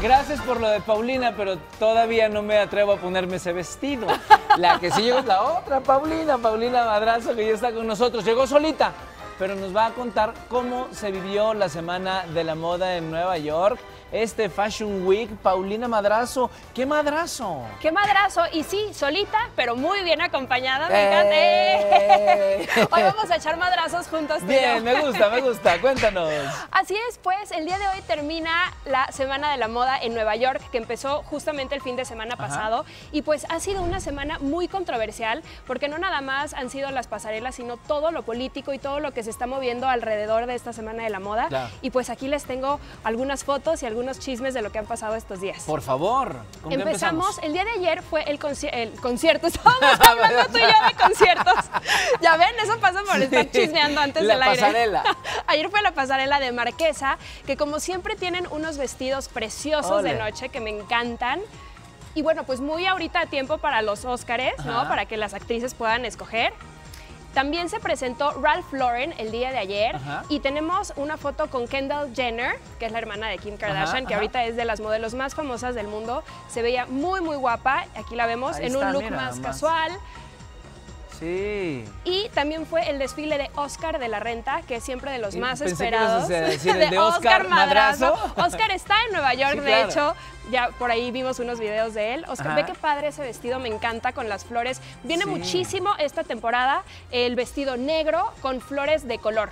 Gracias por lo de Paulina, pero todavía no me atrevo a ponerme ese vestido. La que sí llegó es la otra Paulina Madrazo, que ya está con nosotros. Llegó solita, pero nos va a contar cómo se vivió la Semana de la Moda en Nueva York. Este Fashion Week, Paulina Madrazo. ¡Qué madrazo! ¡Qué madrazo! Y sí, solita, pero muy bien acompañada. ¡Me encanta! Hoy vamos a echar madrazos juntos. Bien, me gusta. Cuéntanos. Así es, pues, el día de hoy termina la Semana de la Moda en Nueva York, que empezó justamente el fin de semana pasado. Y pues ha sido una semana muy controversial, porque no nada más han sido las pasarelas, sino todo lo político y todo lo que se está moviendo alrededor de esta Semana de la Moda. Claro. Y pues aquí les tengo algunas fotos y algunos chismes de lo que han pasado estos días. Por favor, ¿con qué empezamos? El día de ayer fue el concierto. Estábamos hablando tú y yo de conciertos. Ya ven, eso pasa por estar chismeando antes del aire. La pasarela. Ayer fue la pasarela de Marquesa, que como siempre tienen unos vestidos preciosos de noche que me encantan. Y bueno, pues muy ahorita a tiempo para los Óscares, ¿no? Para que las actrices puedan escoger. También se presentó Ralph Lauren el día de ayer y tenemos una foto con Kendall Jenner, que es la hermana de Kim Kardashian, que ahorita es de las modelos más famosas del mundo. Se veía muy, muy guapa. Aquí la vemos en un look más casual. Sí. Y también fue el desfile de Oscar de la Renta, que es siempre de los más esperados. Que ibas a decir el de Oscar Madrazo. Oscar está en Nueva York, Sí, de claro. hecho. Ya por ahí vimos unos videos de él. Oscar, ve qué padre ese vestido, me encanta, con las flores. Viene muchísimo esta temporada el vestido negro con flores de color.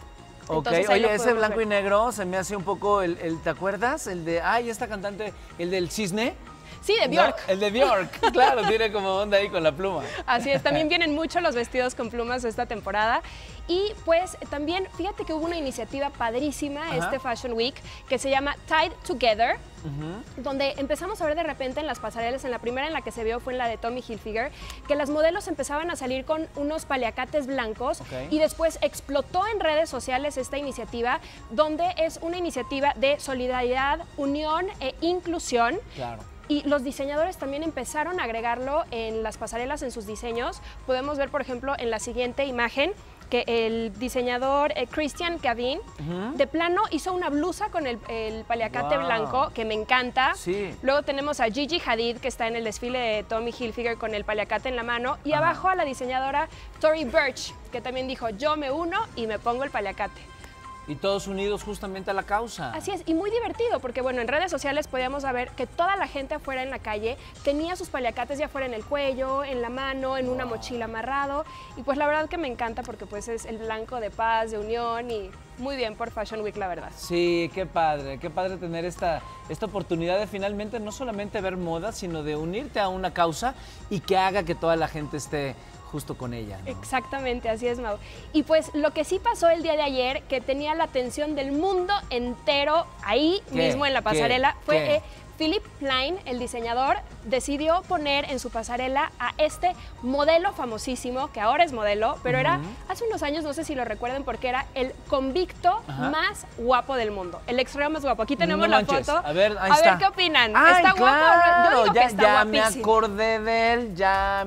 Ok, Entonces, oye, ese blanco y negro se me hace un poco ¿te acuerdas? El de, esta cantante, el del cisne. Sí, de Bjork. No, el de Bjork, claro, tiene como onda ahí con la pluma. Así es, también vienen mucho los vestidos con plumas esta temporada. Y pues también, fíjate que hubo una iniciativa padrísima este Fashion Week que se llama Tied Together, donde empezamos a ver de repente en las pasarelas, en la primera en la que se vio fue en la de Tommy Hilfiger, que las modelos empezaban a salir con unos paliacates blancos y después explotó en redes sociales esta iniciativa, donde es una iniciativa de solidaridad, unión e inclusión. Claro. Y los diseñadores también empezaron a agregarlo en las pasarelas, en sus diseños. Podemos ver, por ejemplo, en la siguiente imagen, que el diseñador Christian Gavin, de plano hizo una blusa con el paliacate blanco, que me encanta. Sí. Luego tenemos a Gigi Hadid, que está en el desfile de Tommy Hilfiger con el paliacate en la mano. Y abajo a la diseñadora Tory Burch, que también dijo, yo me uno y me pongo el paliacate. Y todos unidos justamente a la causa. Así es, y muy divertido, porque bueno, en redes sociales podíamos ver que toda la gente afuera en la calle tenía sus paliacates ya fuera en el cuello, en la mano, en una mochila amarrado, y pues la verdad que me encanta porque pues es el blanco de paz, de unión, y muy bien por Fashion Week, la verdad. Sí, qué padre tener esta oportunidad de finalmente no solamente ver moda, sino de unirte a una causa y que haga que toda la gente esté justo con ella, ¿no? Exactamente, así es, Mau. Y pues lo que sí pasó el día de ayer, que tenía la atención del mundo entero ahí mismo en la pasarela, fue Philip Plein, el diseñador, decidió poner en su pasarela a este modelo famosísimo, que ahora es modelo, pero era hace unos años, no sé si lo recuerden, porque era el convicto más guapo del mundo, el ex reo más guapo. Aquí tenemos la foto. A ver, ahí está. A ver qué opinan. Ay, ¿Está claro, guapo? Yo digo que está ya guapísimo. me acordé de él, ya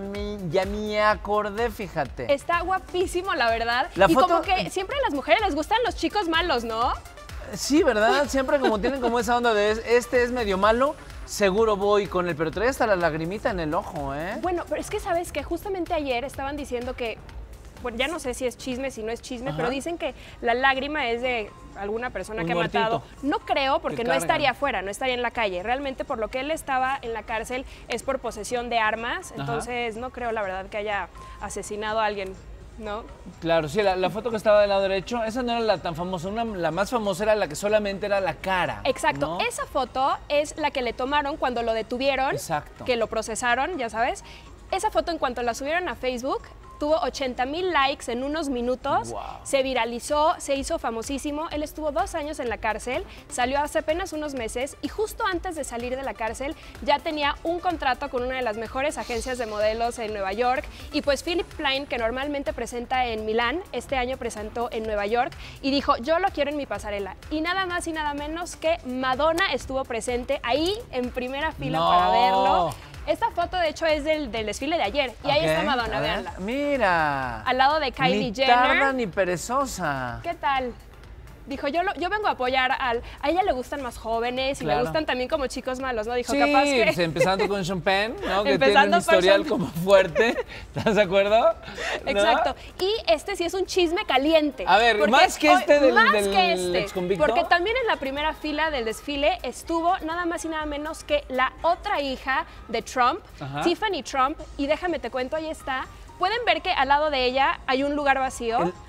me acordé, fíjate. Está guapísimo, la verdad. La y foto... como que siempre a las mujeres les gustan los chicos malos, ¿no? Sí, ¿verdad? Siempre como tienen como esa onda de este es medio malo, seguro voy con él, pero trae hasta la lagrimita en el ojo, ¿eh? Bueno, pero es que sabes que justamente ayer estaban diciendo que, bueno, ya no sé si es chisme, si no es chisme, pero dicen que la lágrima es de alguna persona que ha matado. No creo, porque no estaría afuera, no estaría en la calle. Realmente por lo que él estaba en la cárcel es por posesión de armas, entonces no creo la verdad que haya asesinado a alguien. ¿No? Claro, sí, la foto que estaba del lado derecho, esa no era la tan famosa, la más famosa era la que solamente era la cara. Exacto, ¿no? Esa foto es la que le tomaron cuando lo detuvieron, que lo procesaron, ya sabes. Esa foto, en cuanto la subieron a Facebook, tuvo 80,000 likes en unos minutos, se viralizó, se hizo famosísimo. Él estuvo 2 años en la cárcel, salió hace apenas unos meses y justo antes de salir de la cárcel ya tenía un contrato con una de las mejores agencias de modelos en Nueva York. Y pues Philip Plein, que normalmente presenta en Milán, este año presentó en Nueva York y dijo, yo lo quiero en mi pasarela. Y nada más y nada menos que Madonna estuvo presente ahí en primera fila para verlo. Esta foto, de hecho, es del desfile de ayer. Y ahí está Madonna, véanla. Mira. Al lado de Kylie Jenner. Ni tarda ni perezosa. ¿Qué tal? Dijo, yo vengo a apoyar a ella le gustan más jóvenes y le gustan también como chicos malos, ¿no? Dijo, sí, capaz que... pues empezando con Sean Penn, ¿no? Que tiene un historial como fuerte. ¿Estás de acuerdo? Exacto. ¿No? Y este sí es un chisme caliente. A ver, más que este del exconvicto. Porque también en la primera fila del desfile estuvo nada más y nada menos que la otra hija de Trump, Tiffany Trump, y déjame te cuento, ahí está. Pueden ver que al lado de ella hay un lugar vacío. El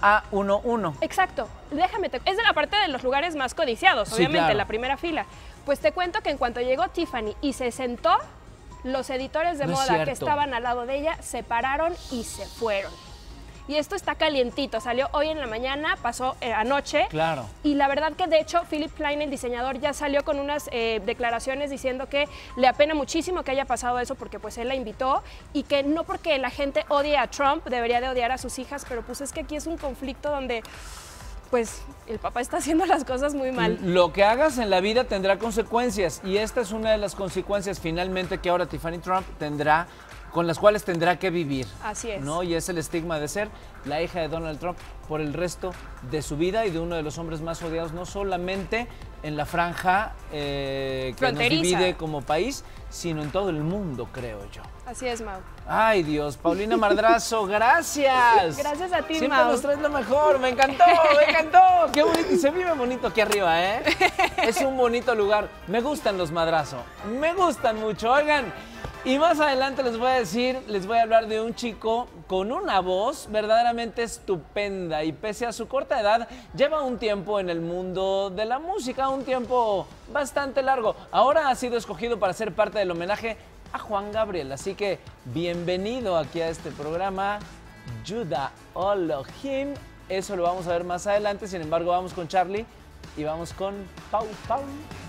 AA11. Exacto. Es de la parte de los lugares más codiciados, obviamente, en la primera fila. Pues te cuento que en cuanto llegó Tiffany y se sentó, los editores de moda que estaban al lado de ella se pararon y se fueron. Y esto está calientito, salió hoy en la mañana, pasó anoche. Claro. Y la verdad que de hecho Philip Klein, el diseñador, ya salió con unas declaraciones diciendo que le apena muchísimo que haya pasado eso porque pues él la invitó y que no porque la gente odie a Trump debería de odiar a sus hijas, pero pues es que aquí es un conflicto donde pues el papá está haciendo las cosas muy mal. Lo que hagas en la vida tendrá consecuencias y esta es una de las consecuencias finalmente que ahora Tiffany Trump tendrá, con las cuales tendrá que vivir. Así es. ¿No? Y es el estigma de ser la hija de Donald Trump por el resto de su vida y de uno de los hombres más odiados, no solamente en la franja que nos divide como país, sino en todo el mundo, creo yo. Así es, Mau. Ay, Dios. Paulina Madrazo, gracias. Gracias a ti, Siempre Mau. nos traes lo mejor. Me encantó, me encantó. Qué bonito. Y se vive bonito aquí arriba, ¿eh? Es un bonito lugar. Me gustan los Madrazo. Me gustan mucho. Oigan, y más adelante les voy a hablar de un chico con una voz verdaderamente estupenda y pese a su corta edad, lleva un tiempo en el mundo de la música, un tiempo bastante largo. Ahora ha sido escogido para ser parte del homenaje a Juan Gabriel, así que bienvenido aquí a este programa, Judah Elohim. Eso lo vamos a ver más adelante, sin embargo vamos con Charlie y vamos con Pau.